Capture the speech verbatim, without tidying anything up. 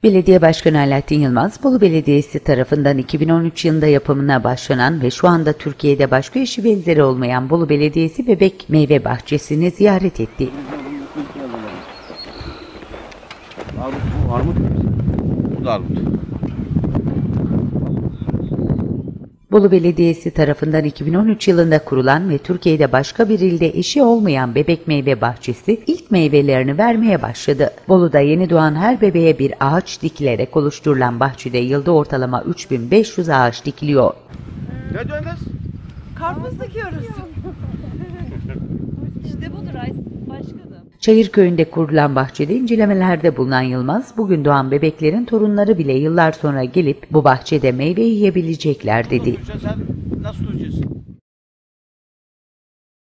Belediye Başkanı Alaaddin Yılmaz, Bolu Belediyesi tarafından iki bin on üç yılında yapımına başlanan ve şu anda Türkiye'de başka eşi benzeri olmayan Bolu Belediyesi Bebek Meyve Bahçesi'ni ziyaret etti. Armut mu? Bu da armut. Bolu Belediyesi tarafından iki bin on üç yılında kurulan ve Türkiye'de başka bir ilde eşi olmayan Bebek Meyve Bahçesi ilk meyvelerini vermeye başladı. Bolu'da yeni doğan her bebeğe bir ağaç dikilerek oluşturulan bahçede yılda ortalama üç bin beş yüz ağaç dikiliyor. Ne diyorsunuz? Karpuz dikiyoruz. İşte budur ay başkanım. Çayırköy'ünde kurulan bahçede incelemelerde bulunan Yılmaz, bugün doğan bebeklerin torunları bile yıllar sonra gelip bu bahçede meyve yiyebilecekler dedi. Sen nasıl duracaksın?